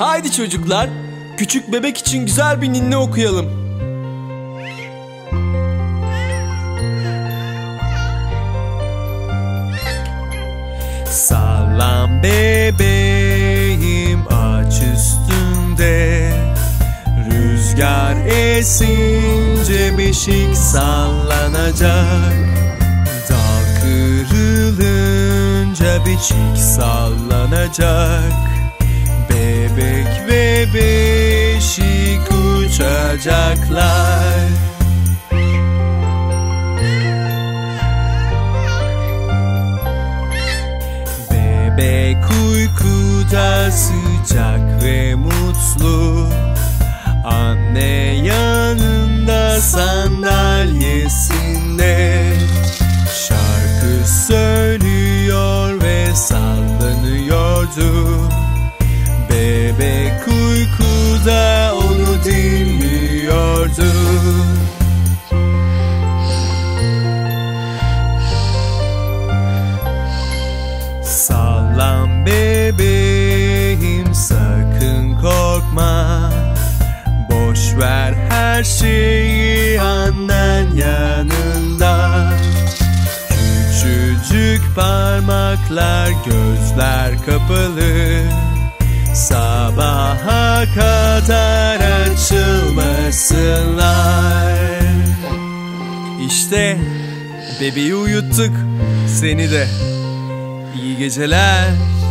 Haydi çocuklar, küçük bebek için güzel bir ninni okuyalım. Sallan bebeğim ağaç üstünde, rüzgar esince beşik sallanacak. Dal kırılınca beşik sallanacak. Bebek ve beşik uçacaklar. Bebek uykuda sıcak ve mutlu, anne yanında sandalyesinde şarkı söylüyor ve sallanıyordu. Bebek uykuda onu dinliyordu. Sallan bebeğim, sakın korkma. Boş ver her şeyi, annen yanında. Küçücük parmaklar, gözler kapalı, sabaha kadar açılmasınlar. İşte bebeği uyuttuk, seni de. İyi geceler.